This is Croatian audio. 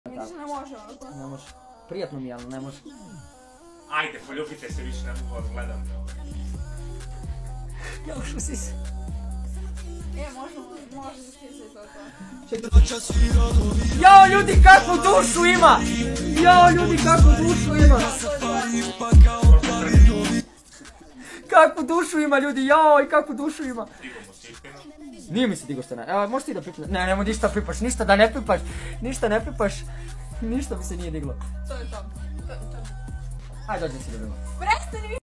Misliš ne može ovo? Ne može. Prijetno mi je, ali ne može. Ajde, poljubite se više, ne mogu vas gledat. Ja ušu si se. Može da ti se to. Jao, ljudi, kakvu dušu ima! Jao, ljudi, kakvu dušu ima! Kakvu dušu ima, ljudi, jao, i kakvu dušu ima! Nije mi se digo stana. Evo, možeš ti da pipaš? Ne, nemoj ništa pipaš, ništa da ne pipaš. Ništa ne pipaš. Ništa mi se nije diglo. To je to. Ajde, dođem si da bilo. Prestani!